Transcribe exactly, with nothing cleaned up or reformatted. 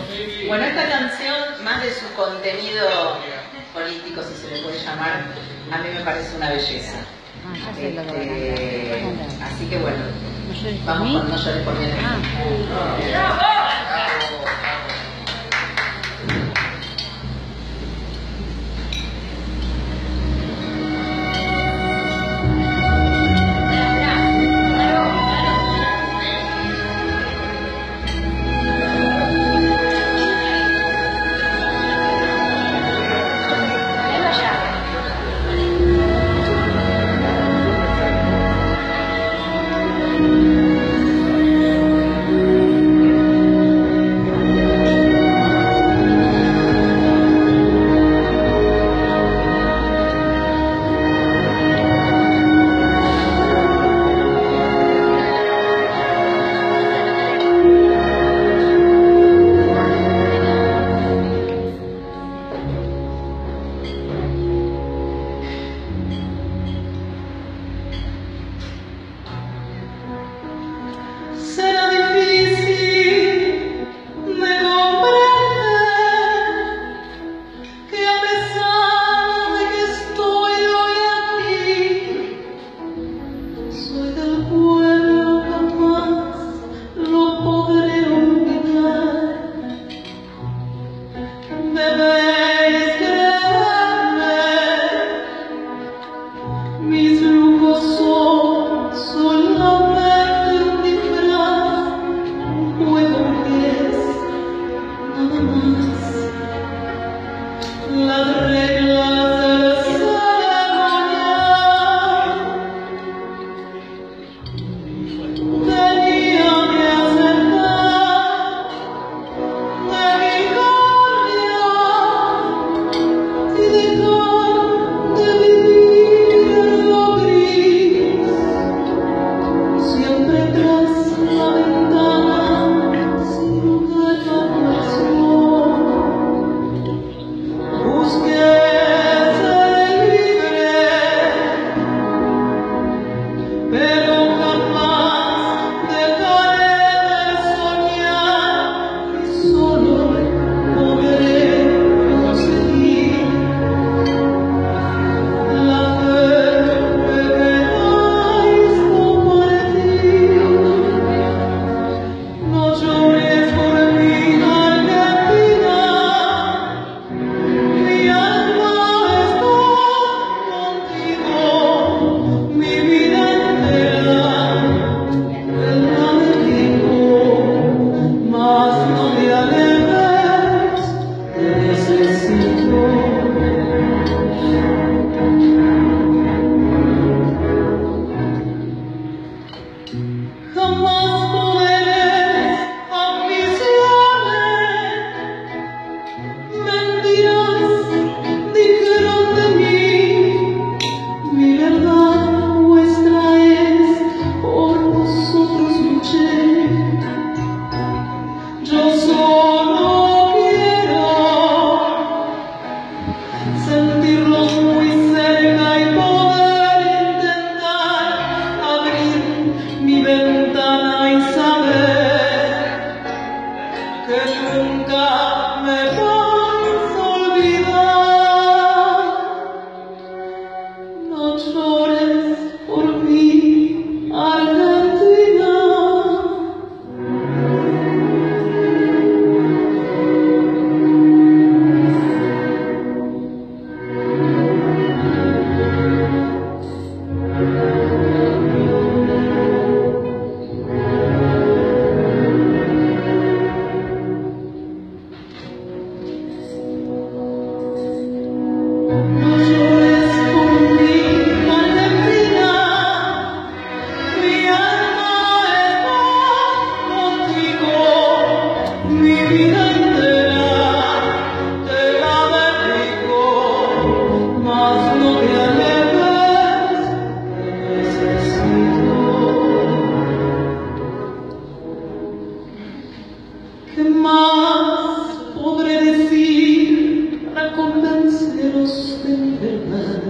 Bueno, esta canción, más de su contenido político, si se le puede llamar, a mí me parece una belleza. Este, así que bueno, vamos con No llores por mí. Mis lujos son solamente un disfraz, un juego que es nada más. Las reglas del ceremonial tenían que aceptar de mi gloria y dejar de vivir. Siempre tras la ventana, sin lugar de acción, busqué ser libre, pero jamás dejaré de soñar y solo podré conseguir la fe que no llores por mí, Argentina, mi alma está contigo, mi vida entera te la dedico, mas no me alejes, te necesito. Jamás poderes, ambiciones, mentiras dijeron de mí. Mi verdad vuestra es, por vosotros luché. Yo solo quiero sentirlos muy cerca y poder intentar abrir mi ventana y saber que nunca me vas a olvidar. No llores por mí, Argentina. No llores por mí, Argentina, mi alma está contigo, mi vida entera te la dedico, mas no te alejes, te necesito. ¿Qué más podré decir para convenceros de mi verdad?